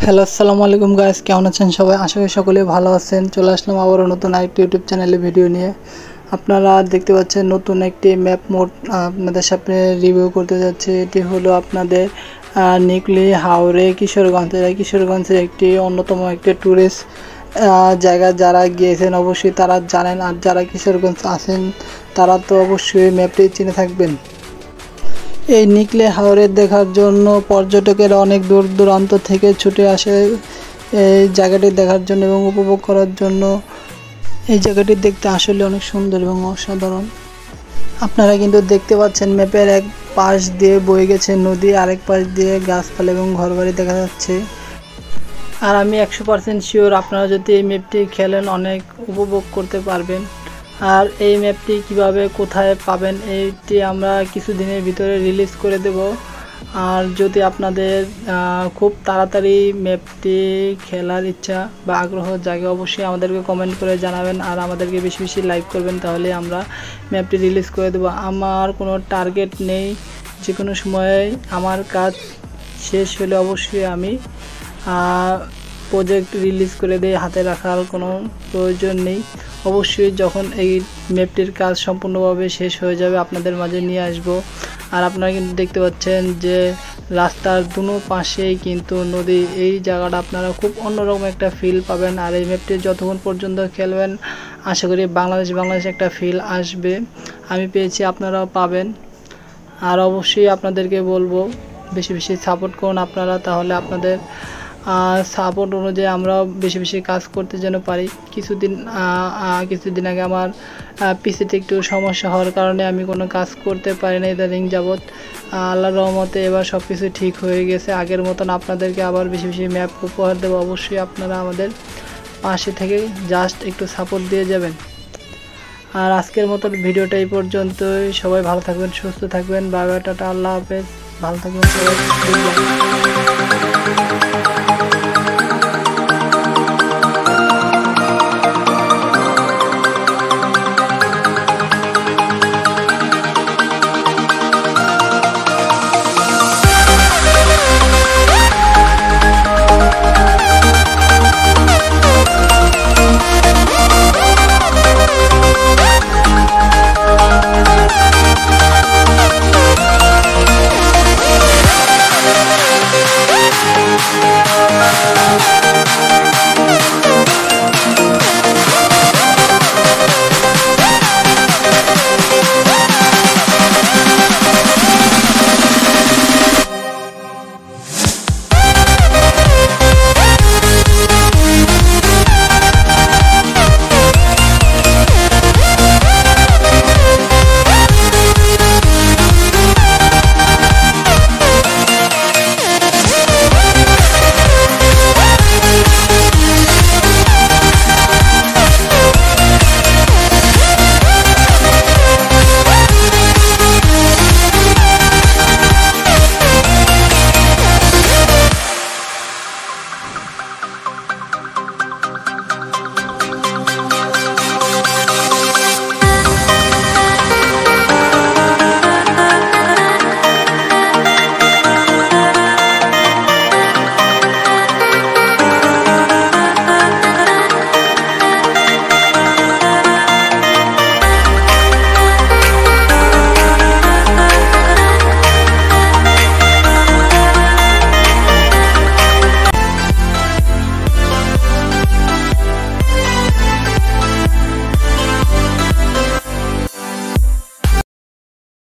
Hello আসসালামু আলাইকুম guys, কেমন আছেন সবাই? আশা করি সকলেই ভালো আছেন। চলে আসলাম আবারও নতুন আরেকটি ইউটিউব চ্যানেলে ভিডিও নিয়ে। আপনারা দেখতে পাচ্ছেন নতুন একটি ম্যাপ মোড আপনাদের সামনে রিভিউ করতে যাচ্ছে। এটি হলো আপনাদের নিকলি হাওরে কিশোরগঞ্জের একটি অন্যতম একটি ট্যুরিস্ট জায়গা। যারা গিয়েছেন অবশ্যই তারা জানেন, আর যারা কিশোরগঞ্জ আছেন তারা তো অবশ্যই ম্যাপটি চিনে থাকবেন। এই নিকলে হাওরে দেখার জন্য পর্যটকেরা অনেক দূর দূরান্ত থেকে ছুটে আসে এই জায়গাটি দেখার জন্য এবং উপভোগ করার জন্য। এই জায়গাটি দেখতে আসলে অনেক সুন্দর এবং অসাধারণ। আপনারা কিন্তু দেখতে পাচ্ছেন ম্যাপের এক পাশ দিয়ে বয়ে গেছে নদী, আরেক পাশ দিয়ে গাছপালা এবং ঘরবাড়ি দেখা যাচ্ছে। আর আমি 100% শিওর আপনারা যদি এই ম্যাপটি খেলেন অনেক উপভোগ করতে পারবেন। আর এই ম্যাপটি কিভাবে কোথায় পাবেন এইটি আমরা কিছুদিনের ভিতরে রিলিজ করে দেব। আর যদি আপনাদের খুব তাড়াতাড়ি ম্যাপটি খেলার ইচ্ছা বা আগ্রহ জাগে অবশ্যই আমাদেরকে কমেন্ট করে জানাবেন আর আমাদেরকে বেশি বেশি লাইক করবেন, তাহলে আমরা ম্যাপটি রিলিজ করে দেব। আমার কোনো টার্গেট নেই, যে কোনো সময়ে আমার কাজ শেষ হলে অবশ্যই আমি প্রজেক্ট রিলিজ করে দেই, হাতে রাখার কোনো প্রয়োজন নেই। অবশ্যই যখন এই ম্যাপটির কাজ সম্পূর্ণভাবে শেষ হয়ে যাবে আপনাদের মাঝে নিয়ে আসব। আর আপনারা কিন্তু দেখতে পাচ্ছেন যে রাস্তার দুনো পাশেই কিন্তু নদী। এই জায়গাটা আপনারা খুব অন্যরকম একটা ফিল পাবেন। আর এই ম্যাপটি যতক্ষণ পর্যন্ত খেলবেন আশা করি বাংলাদেশ একটা ফিল আসবে। আমি পেয়েছি, আপনারাও পাবেন। আর অবশ্যই আপনাদেরকে বলবো বেশি বেশি সাপোর্ট করুন আপনারা, তাহলে আপনাদের সাপোর্ট অনুযায়ী আমরা বেশি বেশি কাজ করতে যেন পারি। কিছুদিন আগে আমার পিসিতে একটু সমস্যা হওয়ার কারণে আমি কোনো কাজ করতে পারি না ইদানিং যাবৎ। আল্লাহর রহমতে এবার সব কিছু ঠিক হয়ে গেছে। আগের মতন আপনাদেরকে আবার বেশি বেশি ম্যাপ উপহার দেবো। অবশ্যই আপনারা আমাদের পাশে থেকে জাস্ট একটু সাপোর্ট দিয়ে যাবেন। আর আজকের মতন ভিডিওটা এই পর্যন্তই। সবাই ভালো থাকবেন, সুস্থ থাকবেন। বাই বাই, টাটা, আল্লাহ হাফেজ। ভালো থাকবেন সবাই।